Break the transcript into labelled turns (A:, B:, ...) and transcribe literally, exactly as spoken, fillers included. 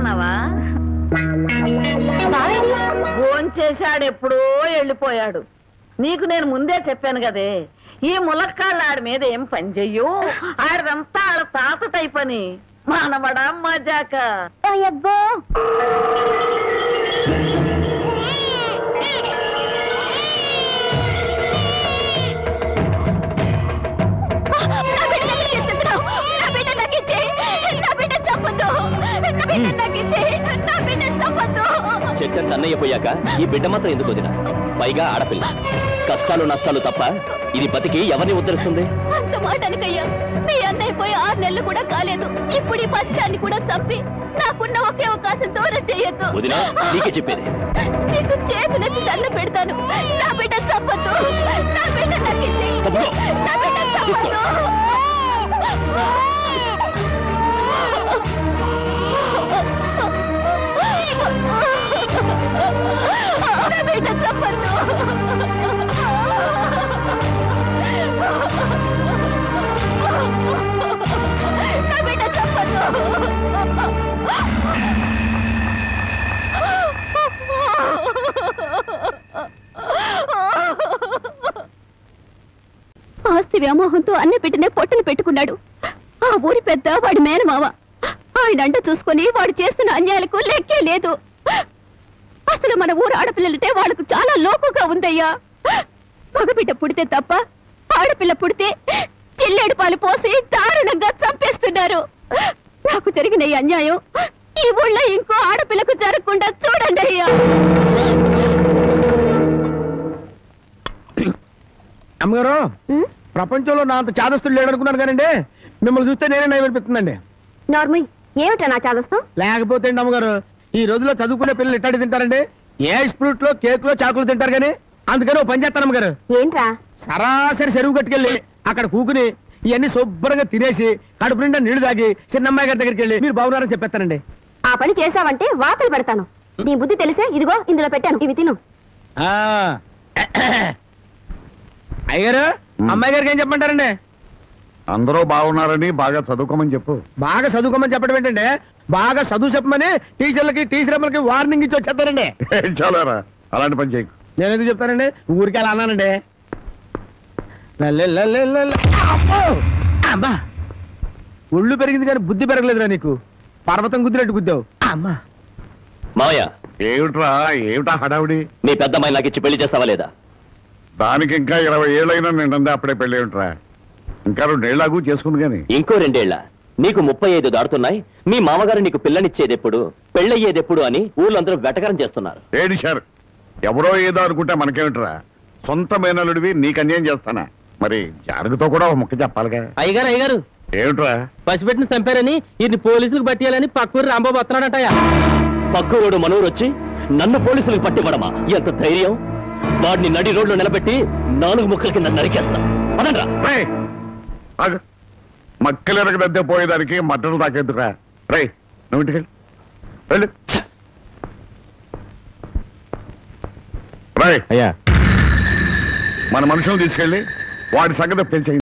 A: చేస్తున్నావా? భోంచేశాడు, ఎప్పుడో వెళ్ళిపోయాడు. నీకు నేను ముందే చెప్పాను కదే, ఈ ములక్కాళ్ళు ఆడి మీద ఏం పని చెయ్యు. ఆడదంతా ఆడ తాత టైప్ అని. మానవడా మజాక.
B: చెక్కన్ అన్నయ్య పోయాక ఈ బిడ్డ మాత్రం ఎందుకు వదినా? పైగా ఆడపిల్ల. కష్టాలు నష్టాలు తప్ప ఇది బతికి ఎవరిని ఉద్ధరిస్తుంది?
C: అంత మాట అనకయ్యా. మీ అన్నయ్య పోయి ఆరు నెలలు కూడా కాలేదు. ఇప్పుడు ఈ పశ్చాన్ని కూడా చంపి నాకున్న ఒకే అవకాశం దూరం చేయొద్దు.
B: వదినా, నీకే చెప్పేది.
C: నీకు చేతులెత్తి దండం పెడతాను. నా బిడ్డ చంపొద్దు. నా బిడ్డ నాకు ఇచ్చేయ్. నా బిడ్డ చంపొద్దు. నా బిడ్డ చంపొద్దు. నా బిడ్డ చంపొద్దు. ఆస్తి వ్యామోహంతో అన్న పెట్టినే పొట్టను పెట్టుకున్నాడు. ఆ ఊరి పెద్ద వాడి మేనమావ. ఆయన అంట చూసుకుని వాడు చేస్తున్న అన్యాయాలకు లెక్కే లేదు. అసలు మన ఊరు ఆడపిల్లలంటే వాళ్ళకు చాలా లోకుగా ఉందయ్యా. మగబిడ్డ పుడితే తప్ప ఆడపిల్ల పుడితే చిల్లేడు పాలు పోసి దారుణంగా చంపేస్తున్నారు. నాకు జరిగిన ఈ అన్యాయం ఈ ఊళ్ళో ఇంకో ఆడపిల్లకు జరగకుండా చూడండి అయ్యా.
D: అమ్మగారు, ప్రపంచంలో నా అంత చాదస్తులు లేడనుకున్నాను కానండి, మిమ్మల్ని చూస్తే నేనే నయం అనిపిస్తుందండి.
C: నార్మల్ ఏమిటా నా చాదస్తం?
D: లేకపోతే అమ్మగారు, ఈ రోజుల్లో చదువుకునే పిల్లలు ఇట్టాడి తింటారండి. ఏ ఫ్రూట్ లో కేక్ లో చాకులు తింటారు కానీ, అందుకని ఓ పని చేస్తాను అమ్మగారు.
C: ఏంట్రా?
D: సరాసరి చెరువు కట్టుకెళ్ళి అక్కడ కూకుని ఇవన్నీ శుభ్రంగా తినేసి కడుపు నిండా నీళ్లు తాగి చిన్నమ్మాయి గారి దగ్గరికి వెళ్ళి మీరు బాగున్నారని చెప్పేస్తానండి.
C: ఆ పని చేసావంటే వాతలు పెడతాను. నీ బుద్ధి తెలిసే ఇదిగో ఇందులో పెట్టాను, ఇవి తిను.
D: అయ్యారు, అమ్మాయి గారికి ఏం చెప్పమంటారండి?
E: అందరూ బాగున్నారని బాగా చదువుకోమని చెప్పు.
D: బాగా చదువుకోమని చెప్పడం ఏంటంటే, బాగా చదువు చెప్పమని టీచర్లకి టీచర్లకి వార్నింగ్ ఇచ్చి వచ్చేస్తారండి.
E: చాలారా, అలాంటి పని చేయకు.
D: నేను ఎందుకు చెప్తానండి, ఊరికి అలా అన్నానండి. అమ్మా, ఒళ్ళు పెరిగింది కానీ బుద్ధి పెరగలేదురా నీకు. పర్వతం గుద్దినట్టు గుద్దావు. అమ్మా
B: మావయ్య,
E: ఏమిట్రా ఏమిటా హడావుడి?
B: నీ పెద్దమ్మాయి నాకు ఇచ్చి పెళ్లి చేస్తావా లేదా?
E: దానికి ఇంకా ఇరవై ఏళ్ళైనా నిండందే అప్పుడే పెళ్ళి ఏమిట్రా? ఇంకా రెండేళ్లాగు చేసుకుంది గాని.
B: ఇంకో రెండేళ్ల? నీకు ముప్పై ఐదు దాడుతున్నాయి. మీ మామగారు నీకు పిల్లనిచ్చేదెప్పుడు, పెళ్ళయ్యేదెప్పుడు అని ఊళ్ళందరూ వెటకారం చేస్తున్నారు.
E: ఏడిశారు. ఎవరో ఏదో అనుకుంటే మనకేమిట్రా? సొంత మేనలుడివి నీకు అన్యాయం చేస్తానా? మరి జానకితో కూడా ఒక ముక్క చెప్పాలిగా.
F: అయ్యగారు అయ్యగారు
E: ఏమిట్రా?
F: పసిపెట్టిన చంపారని ఇది పోలీసులకు పట్టేయాలని పక్కూరు రాంబాబు వస్తున్నాడటయా.
B: పక్కూరోడు మనూరు వచ్చి నన్ను పోలీసులకు పట్టివ్వడమా? ఎంత ధైర్యం! వాడిని నడి రోడ్లో నిలబెట్టి నాలుగు ముక్కల కింద నరికేస్తా. అనండ్రా.
E: మక్కలెరగ దద్దే పోయేదానికి మట్టలు తాకేద్దురా. రై, నువ్వు ఇంటికి వెళ్ళు. రై,
F: అయ్యా,
E: మన మనుషులు తీసుకెళ్ళి వాడి సంగతి పెంచే